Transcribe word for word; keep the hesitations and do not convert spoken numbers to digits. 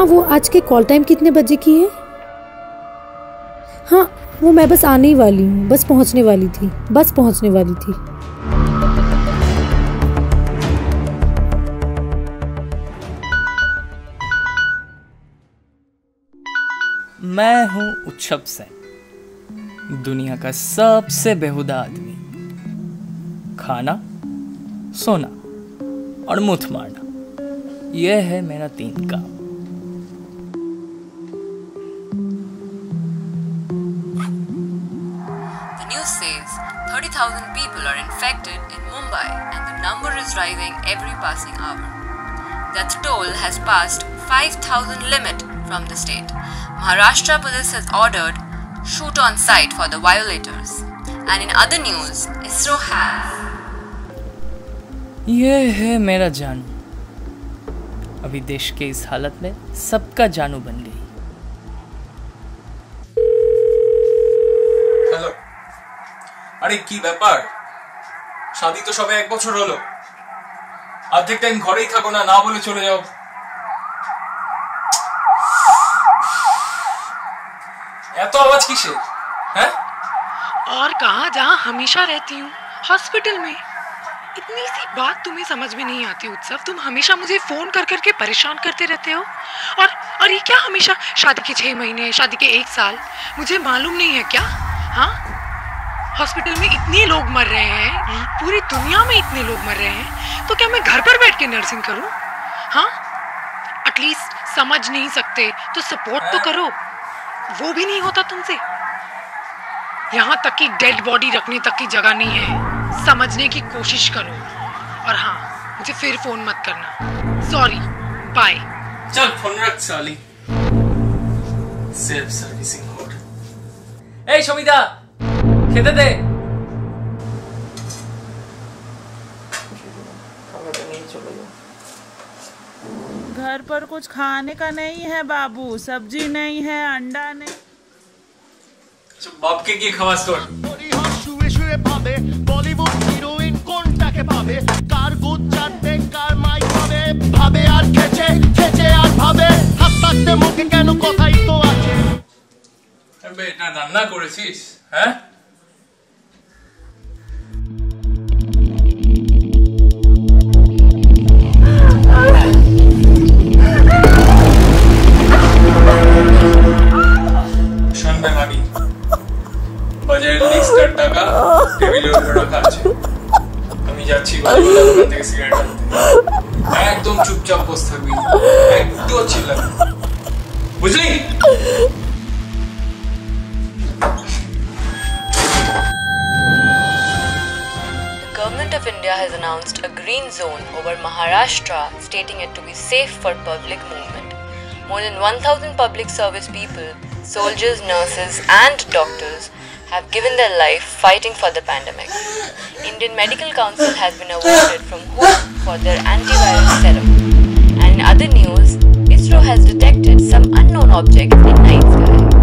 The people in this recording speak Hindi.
वो आज के कॉल टाइम कितने बजे की है? हाँ वो मैं बस आने ही वाली हूँ, बस पहुँचने वाली थी बस पहुँचने वाली थी। मैं हूँ उत्सव सेन, दुनिया का सबसे बेहुदा आदमी। खाना, सोना और मुठ मारना, यह है मेरा तीन काम। The news says thirty thousand people are infected in Mumbai and the number is rising every passing hour. Death toll has passed five thousand limit from the state. Maharashtra police has ordered shoot on sight for the violators. And in other news, ISRO has... ये है मेरा जानू। अभी देश के इस हालत में सबका जानू बन गई। हेलो, अरे की ব্যাপার? शादी तो সবে এক বছর হলো। অর্ধেক টাইম ঘরেই থাকো না, না বলে চলে যাও। এত আওয়াজ কিসের? हैं? और कहाँ जहाँ हमेशा रहती हूँ, हॉस्पिटल में। इतनी सी बात तुम्हें समझ में नहीं आती उत्सव, तुम हमेशा मुझे फोन कर करके परेशान करते रहते हो। और और ये क्या हमेशा शादी के छह महीने, शादी के एक साल, मुझे मालूम नहीं है क्या? हाँ, हॉस्पिटल में इतने लोग मर रहे हैं, पूरी दुनिया में इतने लोग मर रहे हैं, तो क्या मैं घर पर बैठ के नर्सिंग करूँ? हाँ, एटलीस्ट समझ नहीं सकते तो सपोर्ट तो करो, वो भी नहीं होता तुमसे। यहाँ तक कि डेड बॉडी रखने तक की जगह नहीं है, समझने की कोशिश करो। और हाँ, मुझे फिर फोन मत करना, सॉरी, बाय। चल फोन रख साली, सेल्फ सर्विसिंग मोड। ए शमिता, खेते दे। घर पर कुछ खाने का नहीं है बाबू, सब्जी नहीं है, अंडा नहीं। বাপকে কি খাওয়াস তোর? শুয়ে শুয়ে ভাবে বলিউড হিরোইন কোনটাকে পাবে, কার গুড জানতে কার মাই পাবে, ভাবে আর খেচে খেচে আর ভাবে, হাত পাকতে মুখে কেন কথাই তো আছে। আবে এটা রান্না করেছিস? হ্যাঁ? শুনবে মানি, বাজারের লিস্টার টাকা টেবিলের উপর রাখা আছে। আমি যাচ্ছি বাজারের দোকান থেকে সিগারেট আনতে। একদম চুপচাপ বসে থাকবি, একদম চিল্লাবি, বুঝলি? The Government of India has announced a green zone over Maharashtra, stating it to be safe for public movement. More than one thousand public service people, soldiers, nurses and doctors have given their life fighting for the pandemic. Indian Medical Council has been awarded from W H O for their antiviral serum. And in other news, ISRO has detected some unknown object in night sky.